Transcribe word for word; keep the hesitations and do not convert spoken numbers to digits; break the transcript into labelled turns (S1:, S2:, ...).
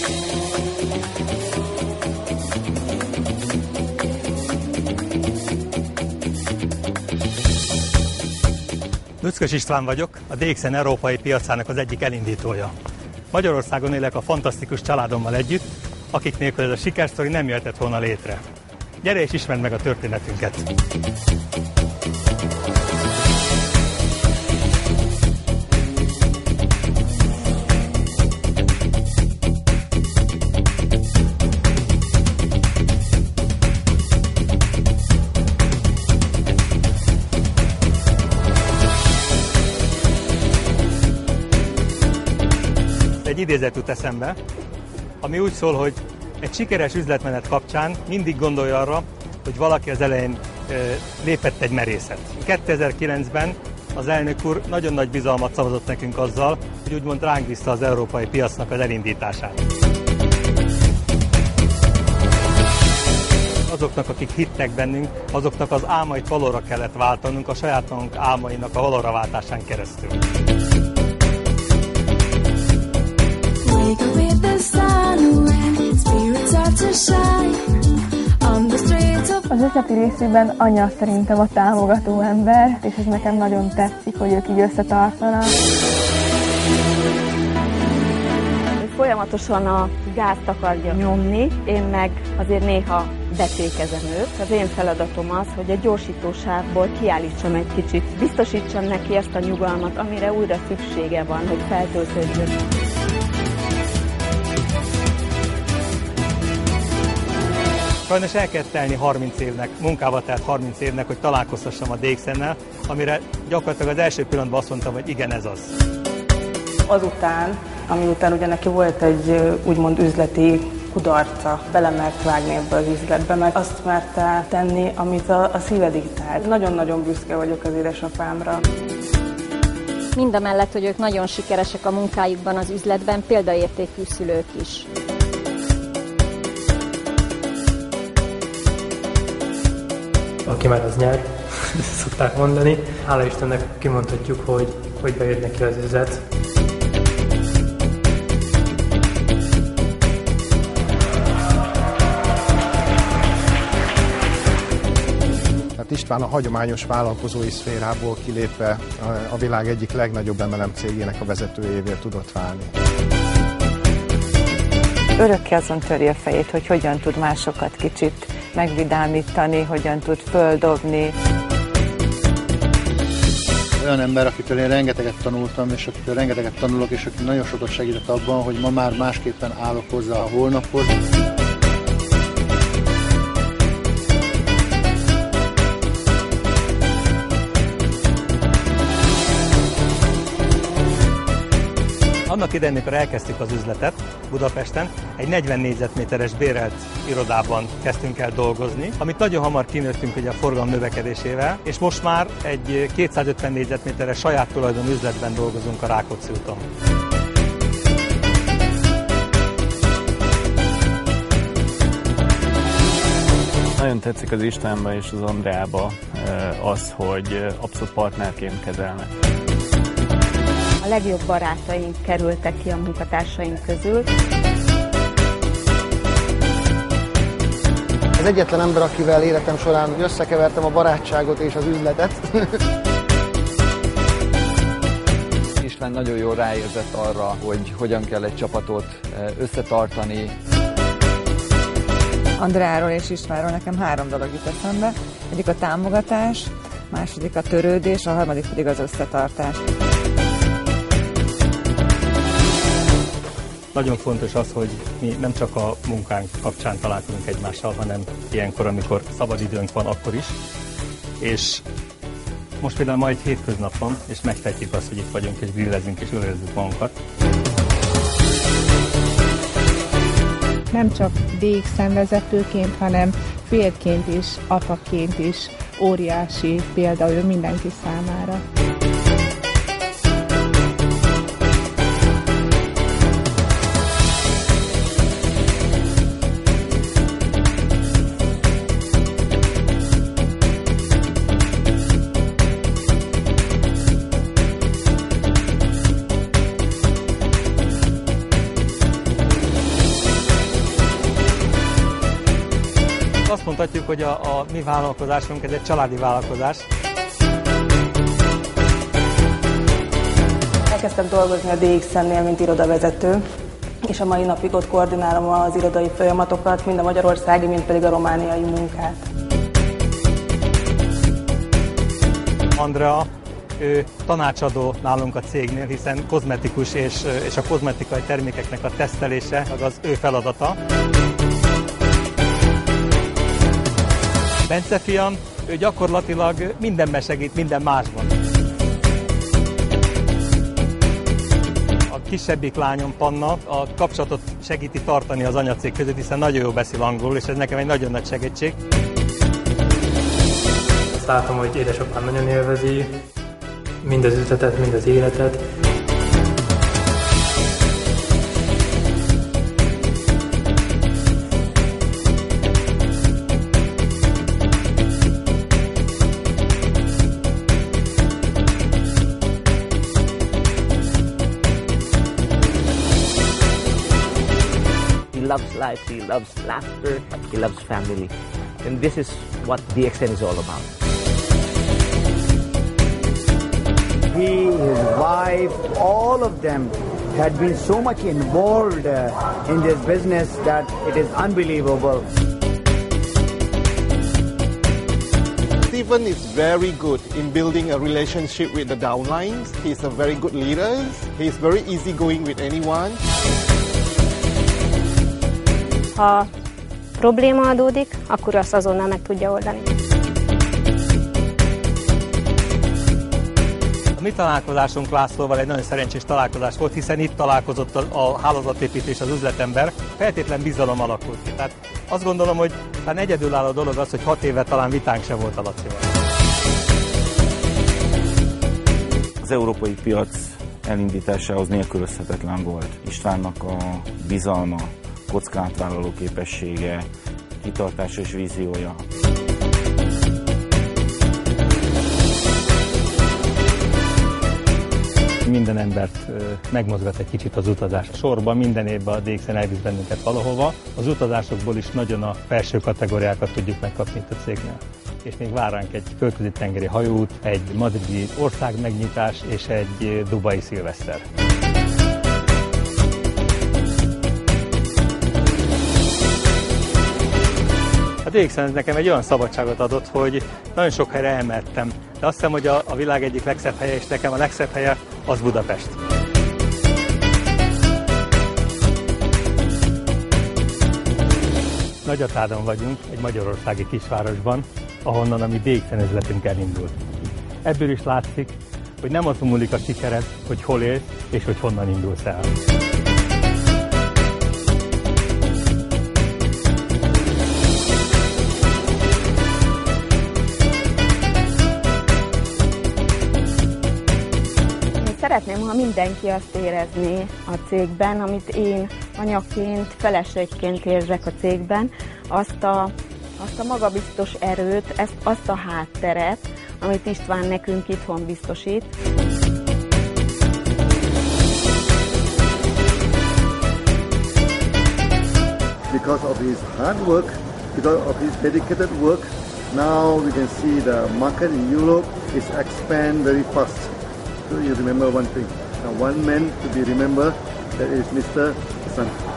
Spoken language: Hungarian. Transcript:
S1: Luckas István vagyok, a dé iksz en európai piacának az egyik elindítója. Magyarországon élek a fantasztikus családommal együtt, akik nélkül ez a sikersztori nem jöhetett volna létre. Gyere és ismerd meg a történetünket! Egy idézet jut eszembe, ami úgy szól, hogy egy sikeres üzletmenet kapcsán mindig gondolj arra, hogy valaki az elején e, lépett egy merészet. kétezer-kilencben az elnök úr nagyon nagy bizalmat szavazott nekünk azzal, hogy úgymond ránk bízta az európai piacnak az elindítását. Azoknak, akik hittek bennünk, azoknak az álmait valóra kellett váltanunk, a saját magunk álmainak a valóra váltásán keresztül.
S2: Az üzleti részében anya szerintem a támogató ember, és ez nekem nagyon tetszik, hogy ők így összetartanak.
S3: Folyamatosan a gázt akarja nyomni, én meg azért néha betékezem őt. Az én feladatom az, hogy a gyorsítósávból kiállítsam egy kicsit, biztosítsam neki ezt a nyugalmat, amire újra szüksége van, hogy feltöltődjön.
S1: Sajnos el kell telni harminc évnek, munkával telt harminc évnek, hogy találkozhassam a dé iksz en-nel, amire gyakorlatilag az első pillanatban azt mondtam, hogy igen, ez az.
S4: Azután, ami után ugye neki volt egy úgymond üzleti kudarca, belemert vágni ebbe az üzletbe, mert azt merte tenni, amit a, a szíve diktált. Nagyon-nagyon büszke vagyok az édesapámra.
S5: Mindamellett, hogy ők nagyon sikeresek a munkájukban, az üzletben, példaértékű szülők is.
S6: Aki már az nyár, szokták mondani. Hála Istennek kimondhatjuk, hogy, hogy bejött neki az üzlet.
S7: Hát István a hagyományos vállalkozói szférából kilépve a világ egyik legnagyobb em el em cégének a vezetőjévé tudott válni.
S8: Örökké azon töri a fejét, hogy hogyan tud másokat kicsit megvidámítani, hogyan tud földobni.
S9: Olyan ember, akitől én rengeteget tanultam, és akitől rengeteget tanulok, és aki nagyon sokat segített abban, hogy ma már másképpen állok hozzá a holnaphoz.
S1: Annak idején, amikor elkezdtük az üzletet Budapesten, egy negyven négyzetméteres bérelt irodában kezdtünk el dolgozni, amit nagyon hamar kinőttünk ugye a forgalom növekedésével, és most már egy kétszázötven négyzetméteres saját tulajdon üzletben dolgozunk a Rákóczi úton.
S10: Nagyon tetszik az Istvánba és az Andreába az, hogy abszolút partnerként kezelnek.
S3: A legjobb barátaink kerültek ki a munkatársaink közül.
S9: Az egyetlen ember, akivel életem során összekevertem a barátságot és az üzletet.
S11: István nagyon jól ráérzett arra, hogy hogyan kell egy csapatot összetartani.
S8: Andreáról és Istvánról nekem három dolog jut eszembe. Egyik a támogatás, második a törődés, a harmadik pedig az összetartás.
S1: Nagyon fontos az, hogy mi nem csak a munkánk kapcsán találkozunk egymással, hanem ilyenkor, amikor szabadidőnk van, akkor is. És most például ma egy hétköznap van, és megtehetjük azt, hogy itt vagyunk, és grillezünk, és ülezzük magunkat.
S2: Nem csak dé iksz en vezetőként, hanem férjként is, apaként is óriási példa ő mindenki számára.
S1: mondhatjuk, hogy a, a mi vállalkozásunk ez egy családi vállalkozás.
S4: Elkezdtem dolgozni a dé iksz-ennél, mint irodavezető, és a mai napig ott koordinálom az irodai folyamatokat, mind a magyarországi, mind pedig a romániai munkát.
S1: Andrea, ő tanácsadó nálunk a cégnél, hiszen kozmetikus és, és a kozmetikai termékeknek a tesztelése az ő feladata. Bence fiam, ő gyakorlatilag mindenben segít, minden másban. A kisebbik lányom, Panna, a kapcsolatot segíti tartani az anyacég között, hiszen nagyon jól beszél angolul, és ez nekem egy nagyon nagy segítség.
S6: Azt látom, hogy édesapám nagyon élvezi mind az üzletet, mind az életet.
S12: He loves life, he loves laughter, he loves family. And this is what D X N is all about.
S13: He, his wife, all of them had been so much involved uh, in this business that it is unbelievable.
S14: Stephen is very good in building a relationship with the downlines. He's a very good leader. He's very easygoing with anyone.
S5: Ha probléma adódik, akkor azt azonnal meg tudja oldani.
S1: A mi találkozásunk Lászlóval egy nagyon szerencsés találkozás volt, hiszen itt találkozott a, a hálózatépítés, az üzletember. Feltétlen bizalom alakult ki. Tehát azt gondolom, hogy talán egyedülálló dolog az, hogy hat éve talán vitánk se volt a Lacival.
S15: Az európai piac elindításához nélkülözhetetlen volt Istvánnak a bizalma, kockázatvállaló képessége, kitartása és víziója.
S1: Minden embert megmozgat egy kicsit az utazás. Sorban minden évben a dé iksz en elvisz bennünket valahova. Az utazásokból is nagyon a felső kategóriákat tudjuk megkapni itt a cégnél. És még vár ránk egy földközi tengeri hajóút, egy madridi ország megnyitás és egy dubai szilveszter. A dé iksz en nekem egy olyan szabadságot adott, hogy nagyon sok helyre elmertem. De azt hiszem, hogy a, a világ egyik legszebb helye, és nekem a legszebb helye az Budapest. Nagyatádon vagyunk, egy magyarországi kisvárosban, ahonnan a mi dé iksz en üzletünk elindult. Ebből is látszik, hogy nem azon múlik a sikered, hogy hol élsz és hogy honnan indulsz el.
S3: Szeretném, ha mindenki azt érezné a cégben, amit én anyaként, feleségként érzek a cégben, azt a, azt a magabiztos erőt, ezt, azt a hátteret, amit István nekünk itthon biztosít.
S16: Because of his hard work, because of his dedicated work, now we can see the market in Europe is expand very fast. So you remember one thing, now one man to be remembered, that is Mister Sun.